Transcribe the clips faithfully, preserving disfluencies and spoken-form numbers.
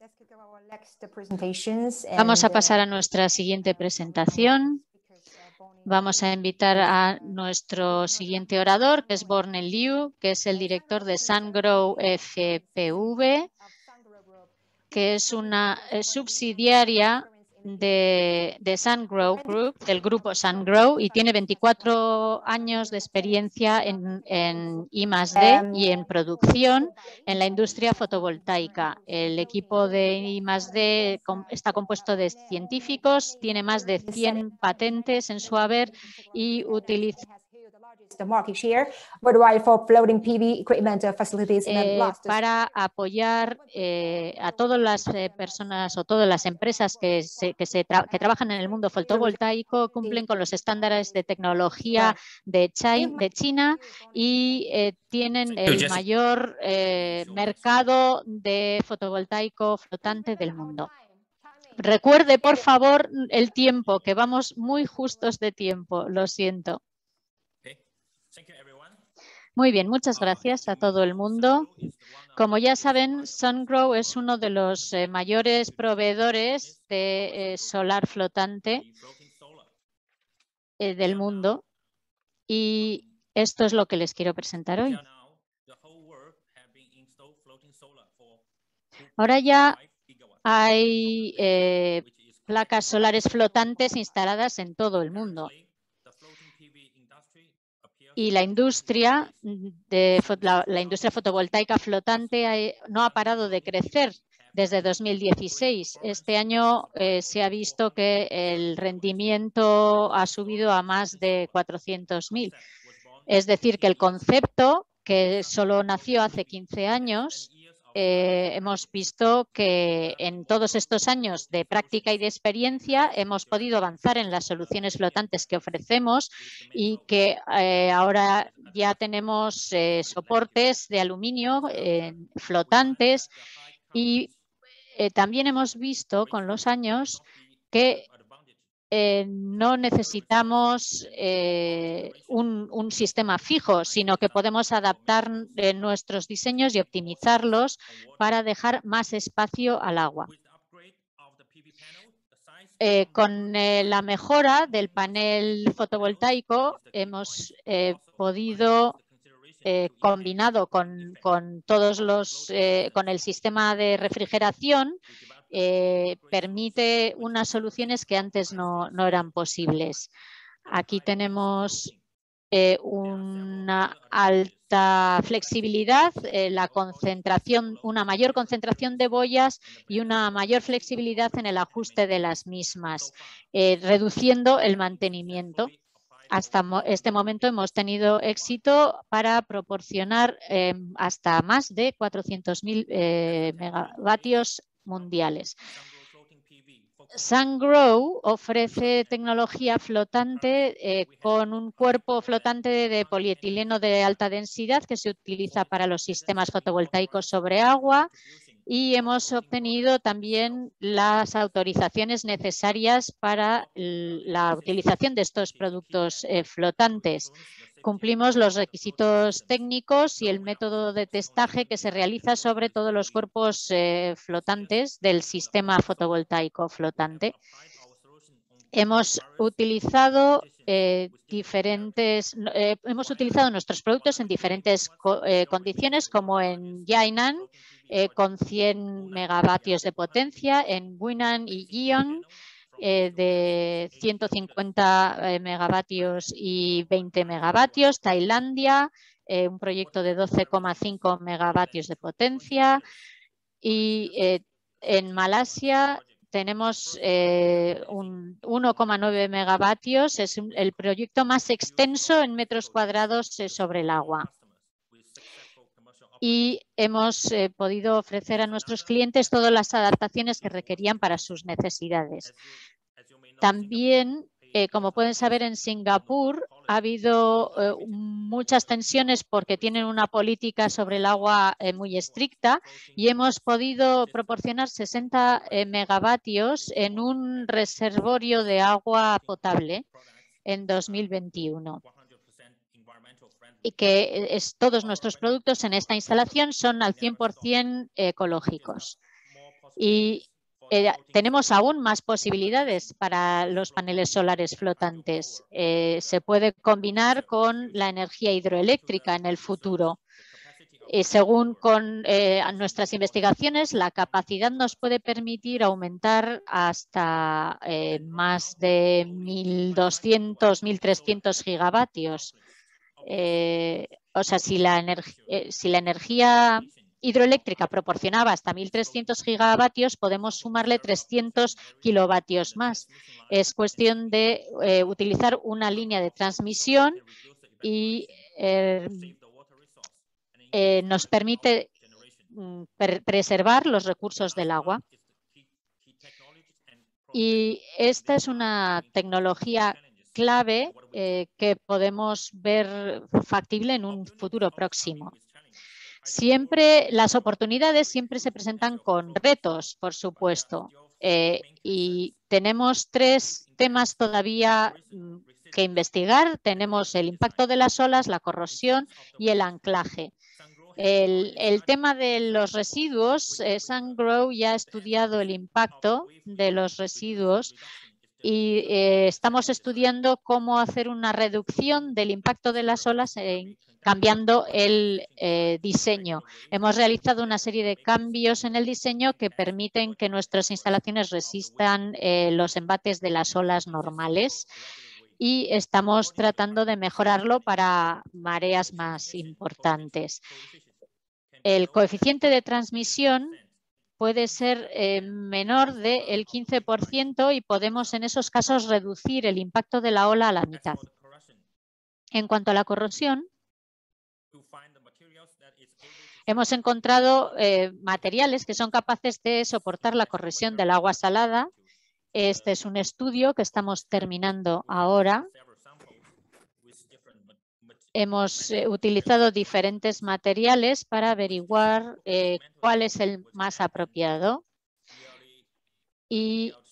Vamos a pasar a nuestra siguiente presentación. Vamos a invitar a nuestro siguiente orador, que es Borne Liu, que es el director de SunGrow F P V, que es una subsidiaria de, de SunGrow Group, del grupo SunGrow, y tiene veinticuatro años de experiencia en, en I más D y en producción en la industria fotovoltaica. El equipo de I más D está compuesto de científicos, tiene más de cien patentes en su haber y utiliza the market share worldwide for floating P V equipment facilities. Eh, para apoyar eh, a todas las eh, personas o todas las empresas que, se, que, se tra que trabajan en el mundo fotovoltaico, cumplen con los estándares de tecnología de, China, de China y eh, tienen el mayor eh, mercado de fotovoltaico flotante del mundo. Recuerde, por favor, el tiempo, que vamos muy justos de tiempo, lo siento. Muy bien, muchas gracias a todo el mundo. Como ya saben, SunGrow es uno de los eh, mayores proveedores de eh, solar flotante eh, del mundo y esto es lo que les quiero presentar hoy. Ahora ya hay eh, placas solares flotantes instaladas en todo el mundo. Y la industria, de, la, la industria fotovoltaica flotante ha, no ha parado de crecer desde dos mil dieciséis. Este año eh, se ha visto que el rendimiento ha subido a más de cuatrocientos mil. Es decir, que el concepto, que solo nació hace quince años, Eh, hemos visto que en todos estos años de práctica y de experiencia hemos podido avanzar en las soluciones flotantes que ofrecemos y que eh, ahora ya tenemos eh, soportes de aluminio eh, flotantes y eh, también hemos visto con los años que Eh, no necesitamos eh, un, un sistema fijo, sino que podemos adaptar eh, nuestros diseños y optimizarlos para dejar más espacio al agua. Eh, con eh, la mejora del panel fotovoltaico hemos eh, podido, eh, combinado con, con todos los, eh, con el sistema de refrigeración, Eh, permite unas soluciones que antes no, no eran posibles. Aquí tenemos eh, una alta flexibilidad, eh, la concentración, una mayor concentración de boyas y una mayor flexibilidad en el ajuste de las mismas, eh, reduciendo el mantenimiento. Hasta este momento hemos tenido éxito para proporcionar eh, hasta más de cuatrocientos mil eh, megavatios mundiales. SunGrow ofrece tecnología flotante eh, con un cuerpo flotante de polietileno de alta densidad que se utiliza para los sistemas fotovoltaicos sobre agua y hemos obtenido también las autorizaciones necesarias para la utilización de estos productos eh, flotantes. Cumplimos los requisitos técnicos y el método de testaje que se realiza sobre todos los cuerpos eh, flotantes del sistema fotovoltaico flotante. Hemos utilizado eh, diferentes, eh, hemos utilizado nuestros productos en diferentes co eh, condiciones, como en Yainan, eh, con cien megavatios de potencia, en Guinan y Gion, Eh, de ciento cincuenta eh, megavatios y veinte megavatios, Tailandia, eh, un proyecto de doce coma cinco megavatios de potencia y eh, en Malasia tenemos eh, un uno coma nueve megavatios, es un, el proyecto más extenso en metros cuadrados eh, sobre el agua. Y hemos eh, podido ofrecer a nuestros clientes todas las adaptaciones que requerían para sus necesidades. También, eh, como pueden saber, en Singapur ha habido eh, muchas tensiones porque tienen una política sobre el agua eh, muy estricta y hemos podido proporcionar sesenta eh, megavatios en un reservorio de agua potable en dos mil veintiuno. Y que es, todos nuestros productos en esta instalación son al cien por cien ecológicos. Y eh, tenemos aún más posibilidades para los paneles solares flotantes. Eh, se puede combinar con la energía hidroeléctrica en el futuro. Y según con eh, nuestras investigaciones, la capacidad nos puede permitir aumentar hasta eh, más de mil doscientos, mil trescientos gigavatios. Eh, o sea, si la, eh, si la energía hidroeléctrica proporcionaba hasta mil trescientos gigavatios, podemos sumarle trescientos kilovatios más. Es cuestión de eh, utilizar una línea de transmisión y eh, eh, nos permite mm, pre preservar los recursos del agua. Y esta es una tecnología clave eh, que podemos ver factible en un futuro próximo. Siempre las oportunidades siempre se presentan con retos, por supuesto, eh, y tenemos tres temas todavía que investigar. Tenemos el impacto de las olas, la corrosión y el anclaje. El, el tema de los residuos, eh, Sungrow ya ha estudiado el impacto de los residuos y eh, estamos estudiando cómo hacer una reducción del impacto de las olas en, cambiando el eh, diseño. Hemos realizado una serie de cambios en el diseño que permiten que nuestras instalaciones resistan eh, los embates de las olas normales y estamos tratando de mejorarlo para mareas más importantes. El coeficiente de transmisión puede ser eh, menor del quince por ciento y podemos en esos casos reducir el impacto de la ola a la mitad. En cuanto a la corrosión, hemos encontrado eh, materiales que son capaces de soportar la corrosión del agua salada. Este es un estudio que estamos terminando ahora. Hemos eh, utilizado diferentes materiales para averiguar eh, cuál es el más apropiado. Y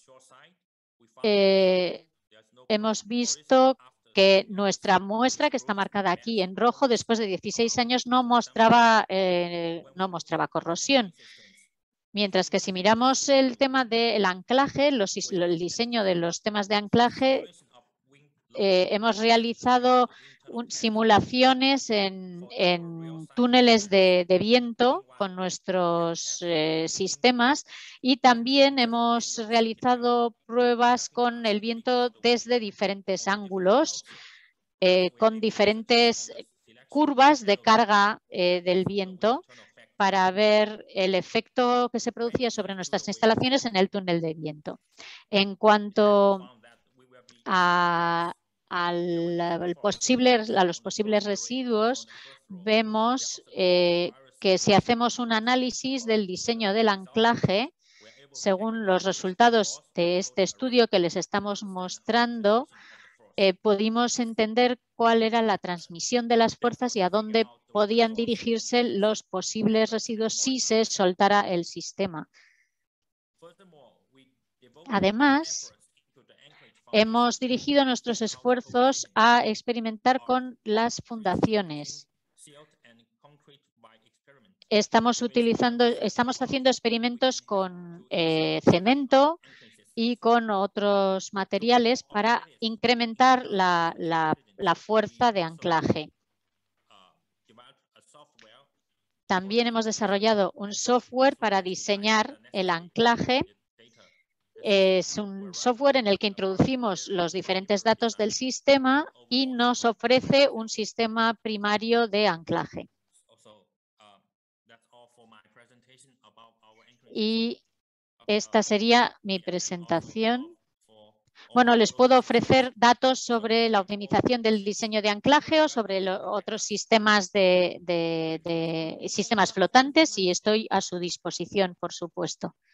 eh, hemos visto que nuestra muestra, que está marcada aquí en rojo, después de dieciséis años no mostraba, eh, no mostraba corrosión. Mientras que si miramos el tema del anclaje, los, el diseño de los temas de anclaje, eh, hemos realizado un, simulaciones en, en túneles de, de viento con nuestros eh, sistemas y también hemos realizado pruebas con el viento desde diferentes ángulos, eh, con diferentes curvas de carga eh, del viento para ver el efecto que se producía sobre nuestras instalaciones en el túnel de viento. En cuanto a, al, al posible, a los posibles residuos, vemos eh, que si hacemos un análisis del diseño del anclaje, según los resultados de este estudio que les estamos mostrando, eh, pudimos entender cuál era la transmisión de las fuerzas y a dónde podían dirigirse los posibles residuos si se soltara el sistema. Además, hemos dirigido nuestros esfuerzos a experimentar con las fundaciones. Estamos utilizando, estamos haciendo experimentos con eh, cemento y con otros materiales para incrementar la, la, la fuerza de anclaje. También hemos desarrollado un software para diseñar el anclaje. Es un software en el que introducimos los diferentes datos del sistema y nos ofrece un sistema primario de anclaje. Y esta sería mi presentación. Bueno, les puedo ofrecer datos sobre la optimización del diseño de anclaje o sobre lo, otros sistemas de, de, de sistemas flotantes y estoy a su disposición, por supuesto.